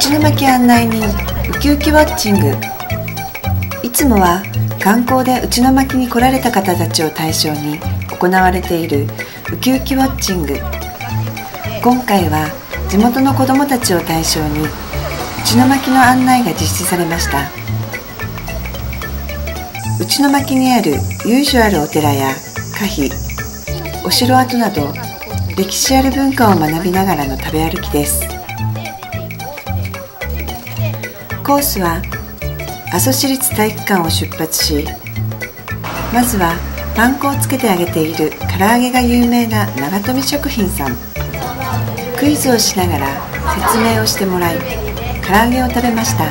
内野巻案内人ウキウキウォッチング。いつもは観光で内野巻に来られた方たちを対象に行われているウキウキウォッチング。今回は地元の子どもたちを対象に内野巻の案内が実施されました。内野巻にある由緒あるお寺や歌碑、お城跡など歴史ある文化を学びながらの食べ歩きです。コースは阿蘇市立体育館を出発し、まずはパン粉をつけて揚げている唐揚げが有名な長富食品さん。クイズをしながら説明をしてもらい、唐揚げを食べました。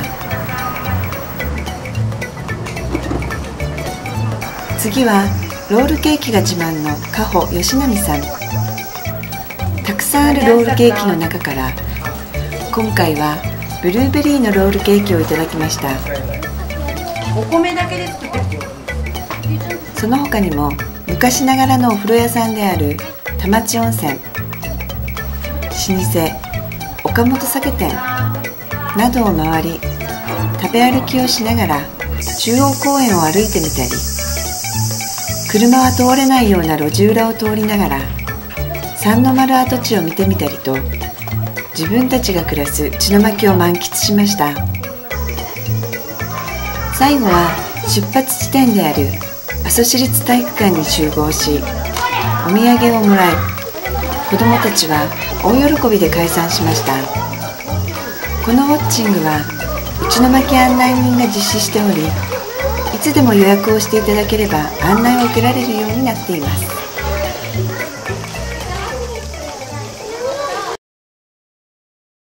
次はロールケーキが自慢のかほよしなみさん。たくさんあるロールケーキの中から今回はブルーベリーのロールケーキをいただきました。 お米だけで作ってる。 その他にも昔ながらのお風呂屋さんである田町温泉、老舗岡本酒店などを回り、食べ歩きをしながら中央公園を歩いてみたり、車は通れないような路地裏を通りながら三の丸跡地を見てみたりと、自分たちが暮らす内野巻を満喫しました。最後は出発地点である阿蘇市立体育館に集合し、お土産をもらい、子どもたちは大喜びで解散しました。このウォッチングは内野巻案内人が実施しており、いつでも予約をしていただければ案内を受けられるようになっています。